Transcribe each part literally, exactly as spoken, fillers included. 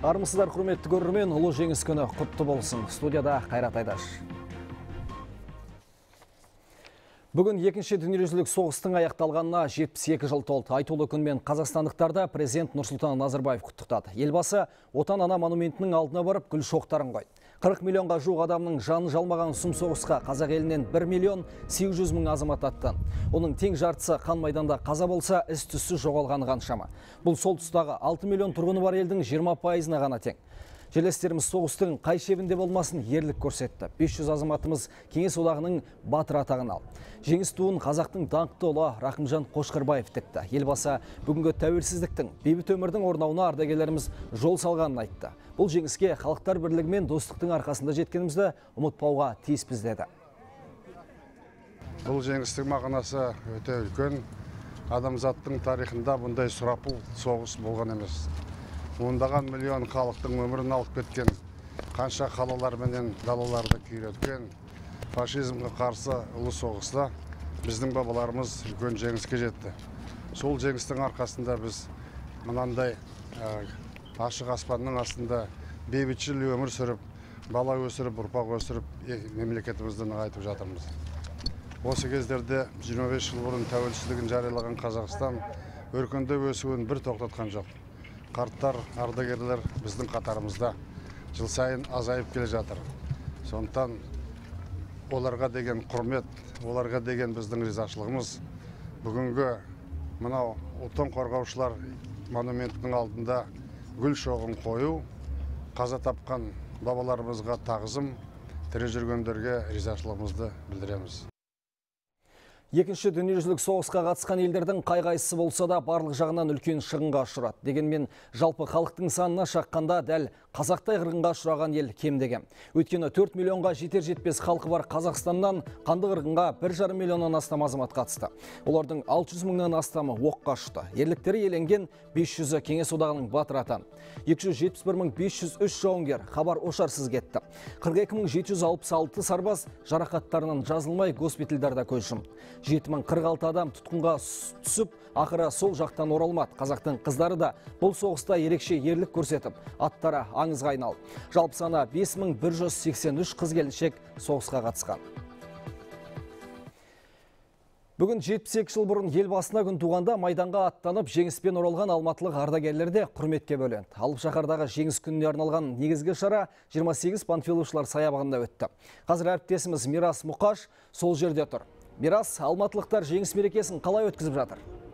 Армысыздар, құрметті көрермен, ұлы жеңіс күні құтты болсын. Студияда Қайрат Айдаш. Бүгін екінші дүниежүзілік соғыстың аяқталғанына жетпіс екі жыл толды. Айтулы күнмен қазақстандықтарда президент Нұрсұлтан Назарбаев құттықтады. Елбасы Отан ана монументінің алдына барып гүл шоқтарын қойды. қырық миллионға жуық адамның жанын жалмаған сұм соғысқа қазақ елінен бір миллион сегіз жүз мың азамат аттанды. Оның тең жартысы қан майданда қаза болса, із-түзсіз жоғалғаны қаншама. Бұл сол тұстағы алты миллион тұрғыны бар елдің жиырма пайызына ғана тең. Жерлестеріміз соғыстың қай шебінде болмасын ерлік көрсетті. бес жүз азаматымыз Кеңес одағының батыр атағын алды. Жеңіс туын қазақтың даңқты ұлы Рахымжан Қошқарбаев тікті. Елбасы бүгінгі тәуелсіздіктің, бейбіт өмірдің орнауына ардагерлеріміз жол салғанын айтты. Бұл жеңіске халықтар бірлігі мен достықтың арқасында жеткенімізді ұмытпауға тиіспіз деді. Бұл жеңістің мағынасы өте үлкен. Адамзаттың тарихында бұндай сұрапыл соғыс болған емес. Ондаған миллион халықтың өмірін алып кеткен, қанша қалалар менен далаларды күйреткен, фашизмге қарсы ұлы соғыста біздің бабаларымыз үлкен жеңіске жетті. Сол жеңістің арқасында біз мынандай ашық аспанның астында бейбітшіл өмір сүріп, бала өсіріп, ұрпақ өсіріп, мемлекетімізді нығайтып жатырмыз. Осы кездерде жиырма бес жыл бұрын тәуелсіздігін жариялаған Қазақстан өркендеп өсуін бір тоқтатқан жоқ. Қарттар, ардагерлер біздің қатарымызда жыл сайын азайып келе жатыр. Сондықтан оларға деген құрмет, оларға деген біздің ризашылығымыз бүгінгі мынау отан қорғаушылар монументінің алдында гүл шоғын қою, қаза тапқан бабаларымызға тағзым, тірі жүргендерге ризашылығымызды білдіреміз. Екінші дүниежүзілік соғысқа қатысқан елдердің қай-қайсысы болса да барлық жағынан үлкен шығынға ұшырады. Дегенмен жалпы халықтың санына шаққанда дәл қазақтай қырғынға ұшыраған ел кемдеген. Өйткені төрт миллионға жетер жетпес халқы бар Қазақстаннан қанды қырғынға бір жарым миллионнан астам азамат қатысты. Олардың алты жүз мыңнан астамы оққа ұшты. Ерліктері еленген бес жүзі Кеңес одағының батыр атанды. екі жүз жетпіс бір мың бес жүз үш жауынгер хабар ошарсыз кетті. қырық екі мың жеті жүз алпыс алты сарбаз жарақаттарынан жазылмай госпитальдарда көз жұмды. жеті мың қырық алты адам тұтқынға түсіп, ақыры сол жақтан оралмады. Қазақтың қыздары да бұл соғыста ерекше ерлік көрсетіп, аттары аңызға айналды. Жалпы саны бес мың бір жүз сексен үш қыз-келіншек соғысқа қатысқан. Бүгін жетпіс екі жыл бұрын ел басына күн туғанда майданға аттанып, жеңіспен оралған алматылық ардагерлерде құрметке бөленді. Алып шаһардағы жеңіс күніне арналған негізгі шара жиырма сегіз панфиловшылар саябағында өтті. Қазір әріптесіміз Мирас Мұқаш сол жерде тұр. Мирас, алматылықтар жеңіс мерекесін қалай өткізіп жатыр?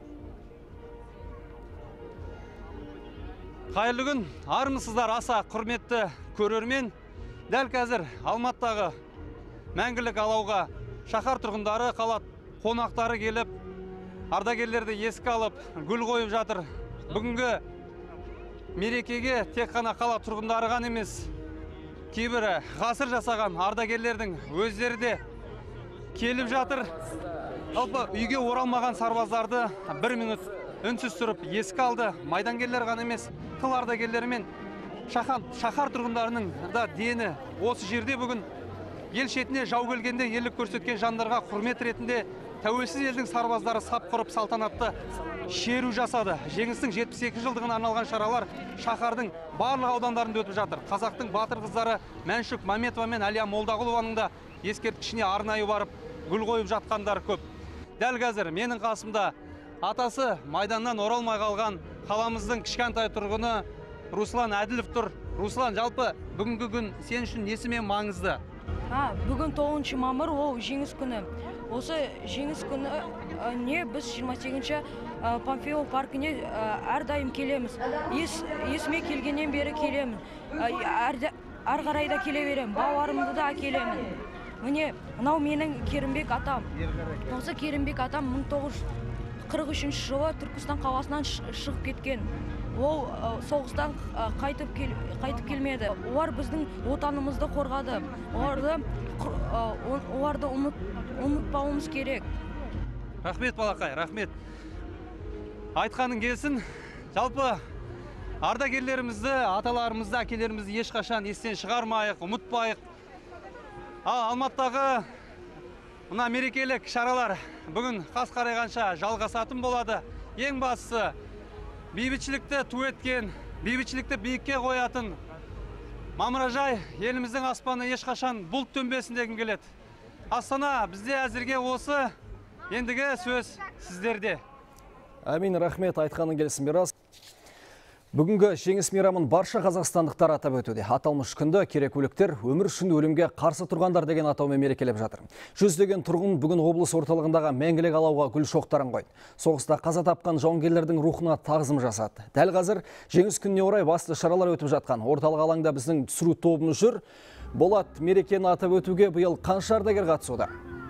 Қайырлы күн, армысыздар аса құрметті көрермен. Дәл қазір Алматыдағы мәңгілік алауға шаһар тұрғындары, қала қонақтары келіп, ардагерлерді еске алып, гүл қойып жатыр. Бүгінгі мерекеге тек қана қала тұрғындары ғана емес, кейбірі ғасыр жасаған ардагерлердің өздері де келіп жатыр. Жалпы үйге оралмаған сарбаздарды бір минут үнсіз тұрып еске алды. Майдангерлер ғана емес, тыл ардагерлері мен шаһар тұрғындарының да дені осы жерде бүгін ел шетіне жау келгенде ерлік көрсеткен жандарға құрмет ретінде тәуелсіз елдің сарбаздары сап құрып салтанатты шеру жасады. Жеңістің жетпіс екі жылдығына арналған шаралар шаһардың барлық аудандарында өтіп жатыр. Қазақтың батыр қыздары Мәншүк Мәметова мен Әлия Молдағұлованың да ескерткішіне арнайы барып гүл қойып жатқандар көп. Дәл қазір менің қасымда атасы майданнан оралмай қалған қаламыздың кішкентай тұрғыны Руслан Әділов тұр. Руслан, жалпы бүгінгі күн сен үшін несімен маңызды? Бүгін тоғызыншы мамыр ол жеңіс күні. Осы жеңіс күні не біз жиырма сегізінші Панфилов паркіне әрдайым келеміз. Есіме келгеннен бері келемін. Әр қарай да келе беремін. Бауырымды да келемін. Міне, мынау менің Керімбек атам. Осы Керімбек атам мың тоғыз жүз қырық үшінші жылы Түркістан қаласынан шығып кеткен. Ол соғыстан қайтып келмеді. Олар біздің отанымызды қорғады. Оларды ұмытпауымыз керек. Рахмет, балақай, рахмет. Айтқаның келсін. Жалпы ардагерлерімізді, аталарымызды, әкелерімізді ешқашан естен шығармайық, ұмытпайық. Алматыдағы мына мерекелік шаралар бүгін қас қарайғанша жалғасатын болады. Ең бастысы бейбітшілікті ту еткен бейбітшілікті биікке қоятын мамыражай еліміздің аспаны ешқашан бұлт төнбесін дегім келеді. Астана бізде әзірге осы, ендігі сөз сіздерде. Әмин, рахмет, айтқаның келсін бераз. Бүгінгі жеңіс мейрамын барша қазақстандықтар атап өтуде. Аталмыш күнді керекуліктер өмір үшін өлімге қарсы тұрғандар деген атаумен мерекелеп жатыр. Жүздеген тұрғын бүгін облыс орталығындағы мәңгілік алауға гүл шоқтарын қойды. Соғыста қаза тапқан жауынгерлердің рухына тағзым жасады. Дәл қазір жеңіс күніне орай басты шаралар өтіп жатқан. Орталық алаңда біздің түсіру тобымыз жүр. Болат, мерекені атап өтуге биыл қанша ардагер қатысуда?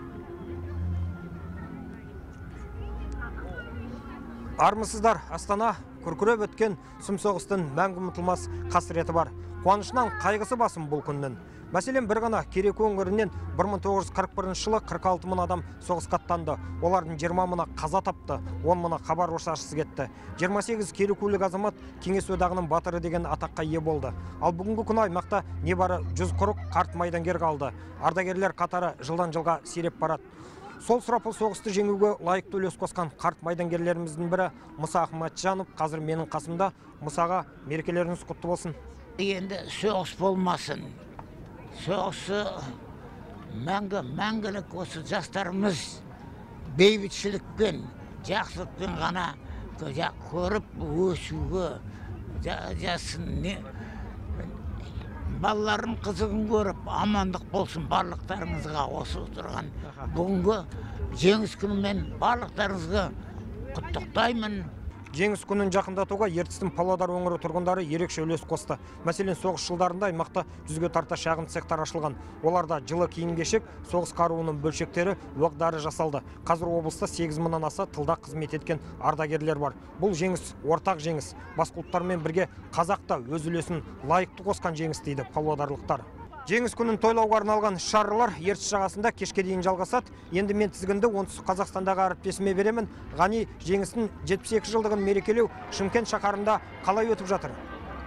Армысыздар, Астана күркіреп өткен сұм соғыстың мәңгі ұмытылмас қасіреті бар. Қуанышынан қайғысы басым бұл күннің. Мәселен, бір ғана Кереку өңірінен бір мың тоғыз жүз қырық бірінші жылы қырық алты мың адам соғысқа аттанды. Олардың жиырма мыңы қаза тапты, он мыңы хабар-ошарсыз кетті. жиырма сегіз керекулік азамат Кеңес одағының батыры деген атаққа ие болды. Ал бүгінгі күні аймақта небары жүз қырық қарт майдангер қалды. Ардагерлер қатары жылдан жылға сиреп барады. Сол сұрапыл соғысты жеңуге лайықты үлес қосқан қарт майдангерлеріміздің бірі Мұса Ахматжанов қазір менің қасымда. Мұсаға мерекелеріңіз құтты болсын. Енді соғыс болмасын. Соғысы мәңгі, мәңгілік осы жастарымыз бейбітшілікпен, жақсылықпен ғана көріп өсуге жасын. Балаларым қызығын көріп, амандық болсын барлықтарыңызға осы отырған. Бүгінгі жеңіс күнімен барлықтарыңызға құттықтаймын. Жеңіс күнін жақындатуға Ертістің Павлодар өңірі тұрғындары ерекше үлес қосты. Мәселен, соғыс жылдарында аймақта жүзге тарта шағын цехтар ашылған. Оларда жылы киім-кешек, соғыс қаруының бөлшектері, оқ-дәрі жасалды. Қазір облыста сегіз мыңнан аса тылда қызмет еткен ардагерлер бар. Бұл жеңіс ортақ жеңіс. Басқа ұлттармен бірге қазақ та өз үлесін лайықты қосқан жеңіс дейді павлодарлықтар. Жеңіс күнін тойлауға арналған шаралар Ертіс жағасында кешке дейін жалғасады. Енді мен тізгінді оңтүстік Қазақстандағы әріптесіме беремін. Ғани, жеңістің жетпіс екі жылдығын мерекелеу Шымкент шаһарында қалай өтіп жатыр?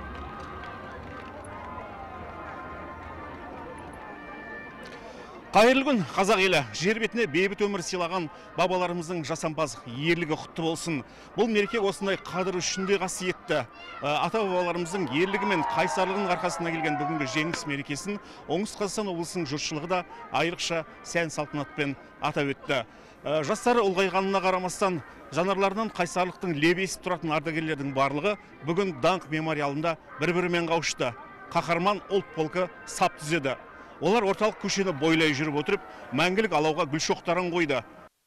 Қайырлы күн, қазақ елі. Жер бетіне бейбіт өмір сыйлаған бабаларымыздың жасампаз ерлігі құтты болсын. Бұл мереке осындай қадір үшін де қасиетті. Ата бабаларымыздың ерлігі мен қайсарлығының арқасында келген бүгінгі жеңіс мерекесін Оңтүстік Қазақстан облысының жұртшылығы да айрықша сән салтанатпен атап өтті. Жастары ұлғайғанына қарамастан, жанарларынан қайсарлықтың лебесіп тұратын ардагерлердің барлығы бүгін даңқ мемориалында бір-бірімен қауышты. Қаһарман ұлт полкі сап түзеді. Олар орталық көшені бойлай жүріп отырып, мәңгілік алауға гүл шоқтарын қойды.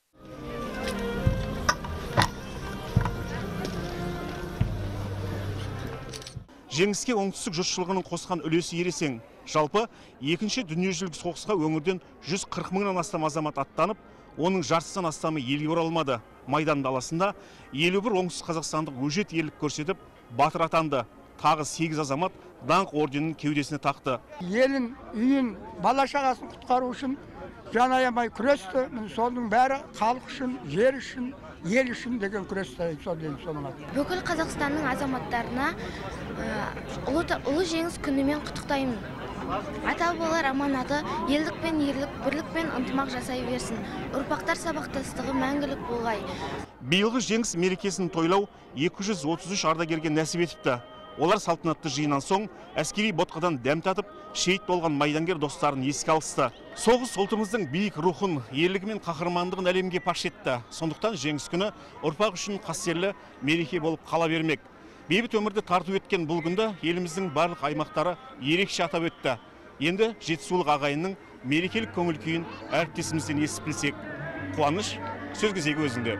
Жеңіске оңтүстік жұртшылығының қосқан үлесі ересең. Жалпы, екінші дүниежүзілік соғысқа өңірден жүз қырық мыңнан астам азамат аттанып, оның жартысынан астамы елге оралмады. Майдан даласында елу бір оңтүстік қазақстандық өжет ерлік көрсетіп, батыр атанды. Тағы сегіз азамат даңқ орденінің кеудесіне тақты. Елін, үйін, бала-шағасын құтқару үшін жан аямай күресті. Соның бәрі халық үшін, жер үшін, ел үшін деген күресті. Бүкіл Қазақстанның азаматтарына ұлы жеңіс күнімен құттықтаймын. Ата-бабалар аманаты елдік пен ерлік, бірлік пен ынтымақ жасай берсін. Ұрпақтар сабақтастығы мәңгілік болғай. Биылғы жеңіс мерекесін тойлау екі жүз отыз үш ардагерге нәсіп етіпті. Олар салтанатты жиыннан соң әскери ботқадан дәм татып, шейіт болған майдангер достарын еске алысты. Соғыс ұлтымыздың биік рухын, ерлігі мен қаһармандығын әлемге паш етті. Сондықтан жеңіс күні ұрпақ үшін қастерлі мереке болып қала бермек. Бейбіт өмірді тарту еткен бұл күнді еліміздің барлық аймақтары ерекше атап өтті. Енді жетісулық ағайынның мерекелік көңіл күйін әріптесімізден естіп білсек. Қуаныш, сөз кезегі өзіңде.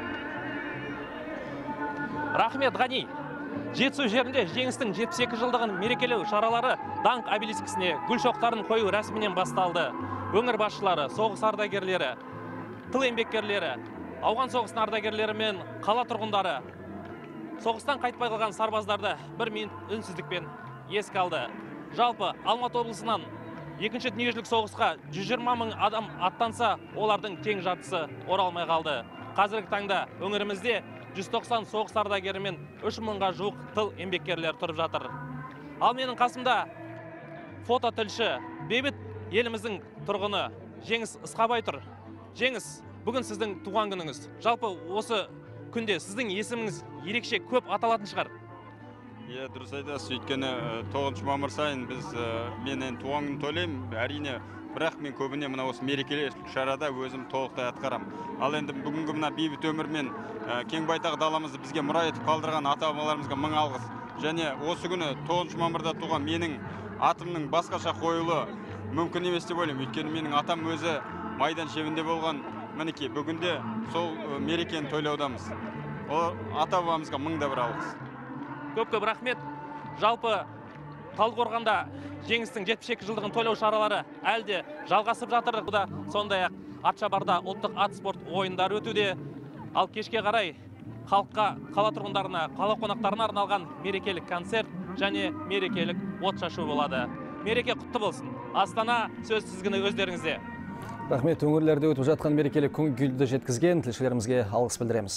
Рахмет, Ғани. Жетісу жерінде жеңістің жетпіс екі жылдығын мерекелеу шаралары даңқ обелискісіне гүл шоқтарын қою рәсімінен басталды. Өңір басшылары, соғыс ардагерлері, тыл еңбеккерлері, ауған соғыстың ардагерлері мен қала тұрғындары соғыстан қайтпай қалған сарбаздарды бір минут үнсіздікпен еске алды. Жалпы Алматы облысынан екінші дүниежүзілік соғысқа жүз жиырма мың адам аттанса, олардың тең жартысы оралмай қалды. Қазіргі таңда өңірімізде жүз тоқсан соғыс ардагері мен үш мыңға жуық тыл еңбеккерлер тұрып жатыр. Ал менің қасымда фото тілші, бейбіт еліміздің тұрғыны Жеңіс Ысқабай тұр. Жеңіс, бүгін сіздің туған күніңіз. Жалпы осы күнде сіздің есіміңіз ерекше көп аталатын шығар. Иә, дұрыс айтасыз. Өйткені тоғызыншы мамыр сайын біз менен туған күн тойлаймын, әрине, бірақ мен көбіне мына осы мерекелік шарада өзім толықтай атқарам. Ал енді бүгінгі мына бейбіт өмір мен кең байтақ даламызды бізге мұра етіп қалдырған ата-бабаларымызға мың алғыс. Және осы күні тоғызыншы мамырда туған менің атымның басқаша қойылы мүмкін емес деп ойлаймын. Өйткені менің атам өзі майдан шебінде болған. Мінекей, бүгінде сол мерекені тойлаудамыз. Ол ата-бабамызға мың да бір алғыс. Көп-көп рахмет. Жалпы Талдықорғанда жеңістің жетпіс екі жылдығын тойлау шаралары әлде жалғасып жатыр. Бұда сондай-ақ Атшабарда ұлттық ат спорт ойындары өтуде. Ал кешке қарай халыққа, қала тұрғындарына, қала қонақтарына арналған мерекелік концерт және мерекелік от шашу болады. Мереке құтты болсын. Астана, сөз тізгіні өздеріңізде. Рахмет, өңірлерде өтіп жатқан мерекелік көңіл-күйді жеткізген тілшілерімізге алғыс білдіреміз.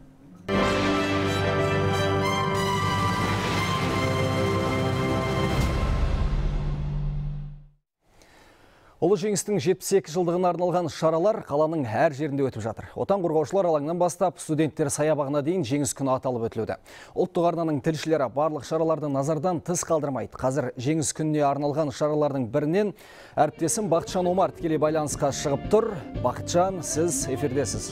Ұлы жеңістің жетпіс екі жылдығына арналған шаралар қаланың әр жерінде өтіп жатыр. Отан қорғаушылар алаңынан бастап студенттер саябағына дейін жеңіс күні аталып өтілуде. Ұлттық арнаның тілшілері барлық шараларды назардан тыс қалдырмайды. Қазір жеңіс күніне арналған шаралардың бірінен әріптесім Бақытжан Омар тікелей байланысқа шығып тұр. Бақытжан, сіз эфирдесіз.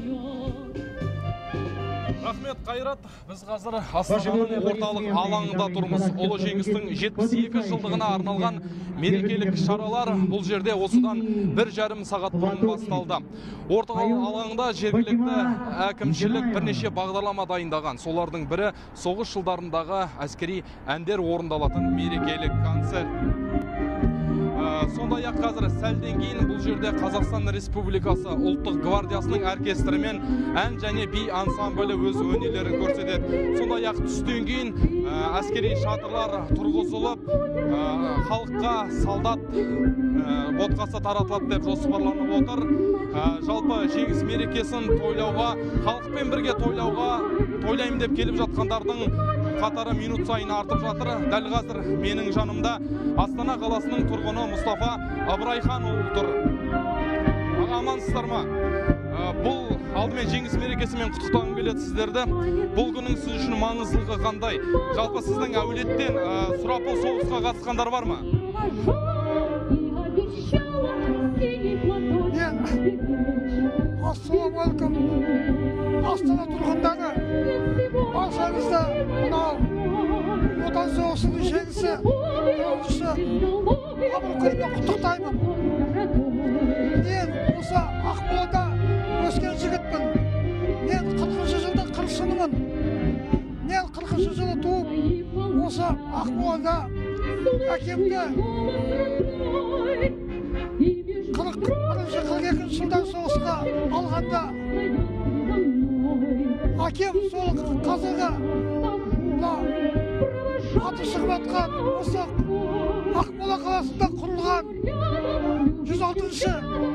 Рахмет, Қайрат. Біз қазір Астананың орталық алаңында тұрмыз. Ұлы жеңістің жетпіс екі жылдығына арналған мерекелік шаралар бұл жерде осыдан бір жарым сағат бұрын басталды. Орталық алаңда жергілікті әкімшілік бірнеше бағдарлама дайындаған. Солардың бірі соғыс жылдарындағы әскери әндер орындалатын мерекелік концерт. Сондай-ақ қазір сәлден кейін бұл жерде Қазақстан Республикасы ұлттық гвардиясының оркестрімен ән және би ансамблі өз өнерлерін көрсетеді. Сондай-ақ түстен кейін әскери шатырлар тұрғызылып, халыққа солдат ботқасы таратылады деп жоспарланып отыр. Жалпы жеңіс мерекесін тойлауға, халықпен бірге тойлауға, тойлаймын деп келіп жатқандардың қатары минут сайын артып жатыр. Дәл қазір менің жанымда Астана қаласының тұрғыны Мұстафа Абрайхан тұр. Амансыздар ма? Бұл алдымен жеңіс мерекесімен құттықтағым келеді сіздерді. Бұл күнің сіз үшін маңыздылығы қандай? Жалпы сіздің әулеттен сұрапыл соғысқа қатысқандар бар ма? Ассалаумағалейкум. Астана тұрғындары, баршаңызды мынау отан соғысының жеңісі тоғызыншы мамыр күнімен құттықтаймын. Мен осы Ақмолада өскен жігітпін. Мен қырқыншы жылдың қыршынымын. Мен қырқыншы жылы туып, осы Ақмолада әкемді қырық бірінші қырық екінші жылдан соғысқа алғанда әкем сол қазіргі аты шығып жатқан осы Ақмола қаласында құрылған жүз алтыншы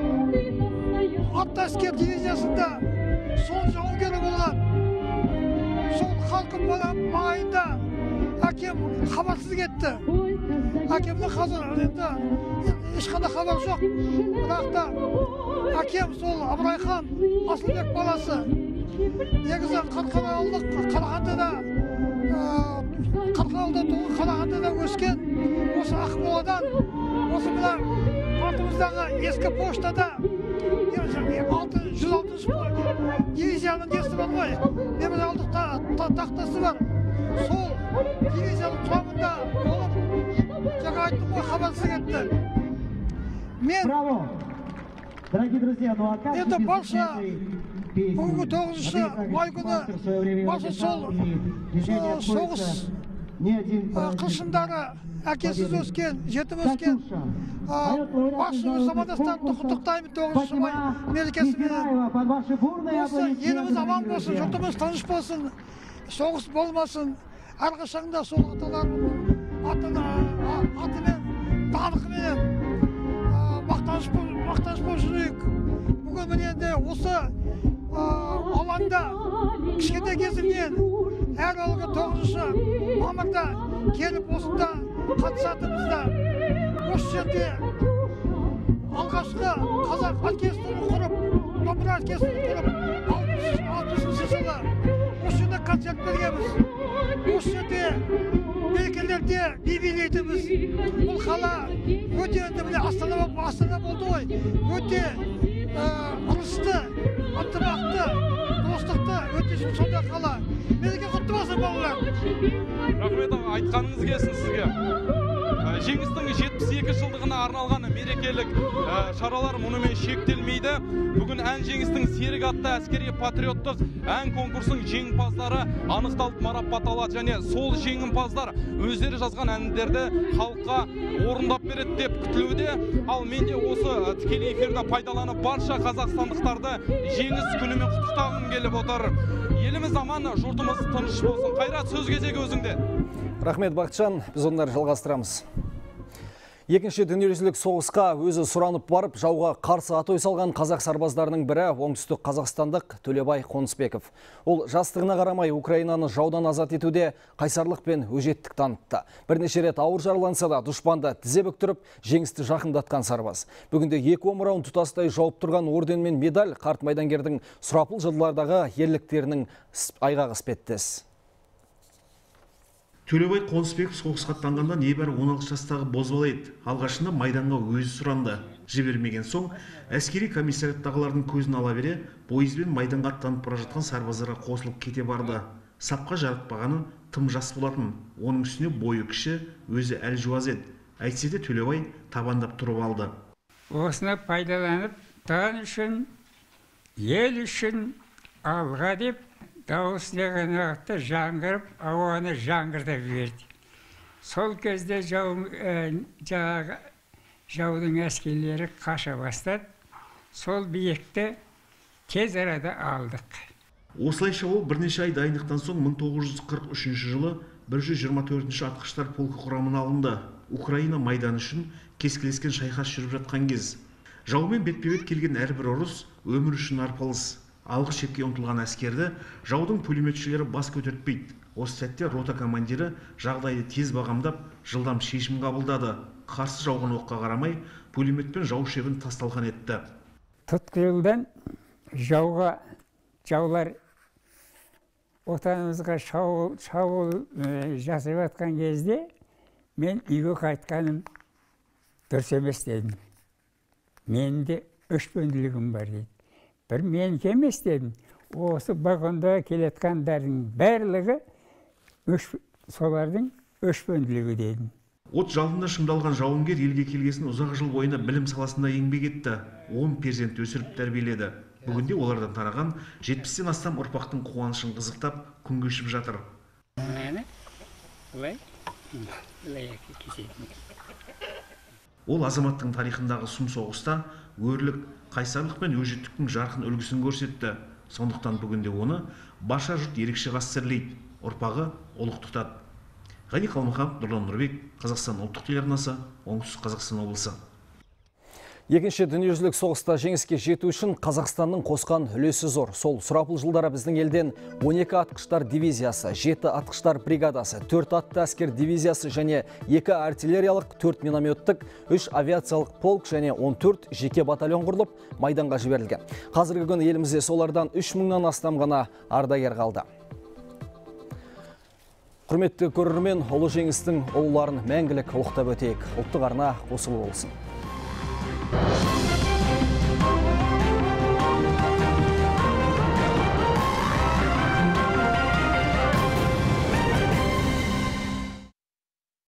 атты әскер дивизиясында сол жауынгері болған. Сол халқым маңайында әкем хабарсыз кетті. Әкемнің қазір енді ешқандай хабар жоқ. Бірақ та әкем сол Абрайхан Асылбек баласы. Негізі Қарқаралылық Қарағандыда Қарқаралыда туған, Қарағандыда өскен. Осы Ақмоладан, осы мына артымыздағы ескі поштада жүз алтыншы дивизияның несі бар ғой, мемориалдық тақтасы бар. Сол дивизияның құрамында болып, жаңа айттым ғой, хабарсыз кетті. Мен енді барша бүгінгі тоғызыншы май күні барша сол соғыс қыршындары, әкесіз өскен, жетім өскен барша өз замандастарымды құттықтаймын тоғызыншы май мерекесімен. Осы еліміз аман болсын, жұртымыз тыныш болсын, соғыс болмасын. Әрқашанда сол аталарымның атымен, даңқымен мақтаныш болып жүрейік. Бүгін міне енді осы алаңда кішкентай кезімнен әр алғы тоғызыншы мамырда келіп осында қатысатынымызда, осы жерде алғашқы қазақ оркестрін құрып, домбыра оркестрін құрып, алпысыншы жылы осы жерде концерт бергенбіз. Осы жерде мерекелерде би билейтінбіз. Бұл қала өте енді міне Астана Астана болды ғой. Өте ырысты, ынтымақты, достықты, өте сондай қала. Мереке құтты болсын балалар. Рахмет аға, айтқаныңыз келсін сізге. Жеңістің жетпіс екі жылдығына арналған мерекелік шаралар мұнымен шектелмейді. Бүгін ән жеңістің серік атты әскери патриоттық ән конкурсының жеңімпаздары анықталып марапатталады, және сол жеңімпаздар өздері жазған әндерді халыққа орындап береді деп күтілуде. Ал мен де осы тікелей эфирді пайдаланып барша қазақстандықтарды жеңіс күнімен құттықтағым келіп отыр. Еліміз аман, жұртымыз тыныш болсын. Қайрат, сөз кезегі өзіңде. Рахмет Бақытжан, біз ондар жалғастырамыз. Екінші дүниежүзілік соғысқа өзі сұранып барып, жауға қарсы атой салған қазақ сарбаздарының бірі оңтүстік қазақстандық Төлебай Қонысбеков. Ол жастығына қарамай Украинаны жаудан азат етуде қайсарлық пен өжеттік танытты. Бірнеше рет ауыр жараланса да дұшпанды тізе бүктіріп, жеңісті жақындатқан сарбаз. Бүгінде екі омырауын тұтастай жауып тұрған орден мен медаль қарт майдангердің сұрапыл жылдардағы ерліктерінің айғағы іспеттес. Төлебай Қонысбеков соғысқа аттанғанда небәрі он алты жастағы бозбала еді. Алғашында майданға өзі сұранды. Жібермеген соң, әскери комиссариаттағылардың көзін ала бере, пойызбен майданға аттанып бара жатқан сарбаздарға қосылып кете барды. Сапқа жарытпағаны тым жас болатын. Оның үстіне бойы кіші, өзі әл жуаз еді. Әйтсе де Төлебай табандап тұрып алды. Осыны пайдаланып, тан үшін, ел үшін алға деп дауысынаған уақытта жаңғырып, ауаны жаңғыртып берді. Сол кезде жаудың әскерлері қаша бастады. Сол биікті тез арада алдық. Осылайша ол бірнеше ай дайындықтан соң мың тоғыз жүз қырық үшінші жылы бір жүз жиырма төртінші атқыштар полкі құрамына алынды. Украина майданы үшін кескілескен шайқас жүріп жатқан кез. Жаумен бетпе-бет келген әрбір ұрыс өмір үшін арпалыс. Алғы шепке ұмтылған әскерді жаудың пулеметшілері бас көтертпейді. Осы сәтте рота командирі жағдайды тез бағамдап, жылдам шешім қабылдады. Қарсы жауған оққа қарамай, пулеметпен жау шебін тасталқан етті. Тұтқиылдан жауға, жаулар отанымызға шабуыл жасап жатқан кезде мен үйге қайтқаным дұрыс емес дедім. Менің де өшпенділігім бар дейді. Бір менікі емес дедім. Осы бағында келетқандардың барлығы солардың өшпенділігі дедім. От жалында шымдалған жауынгер елге келгесін ұзақ жыл бойына білім саласында еңбек етті. он перзент өсіріп тәрбиеледі. Бүгінде олардан тараған жетпістен астам ұрпақтың қуанышын қызықтап күн кешіп жатыр. Ол азаматтың тарихындағы сұм соғыста өрлік, қайсарлық пен өжеттіктің жарқын үлгісін көрсетті. Сондықтан бүгінде оны барша жұрт ерекше қастерлейді. Ұрпағы ұлық тұтады. Ғани Қалмаханов, Нұрлан Нұрбек, Қазақстан ұлттық телеарнасы, Оңтүстік Қазақстан облысы. Екінші дүниежүзілік соғыста жеңіске жету үшін Қазақстанның қосқан үлесі зор. Сол сұрапыл жылдары біздің елден он екі атқыштар дивизиясы, жеті атқыштар бригадасы, төрт атты әскер дивизиясы және екі артиллериялық, төрт минометтік, үш авиациялық полк және он төрт жеке батальон құрылып, майданға жіберілген. Қазіргі күні елімізде солардан үш мыңнан астам ғана ардагер қалды. Құрметті көрермен, ұлы жеңістің ұлыларын мәңгілік ұлықтап өтейік. Ұлттық арна қосылы болсын.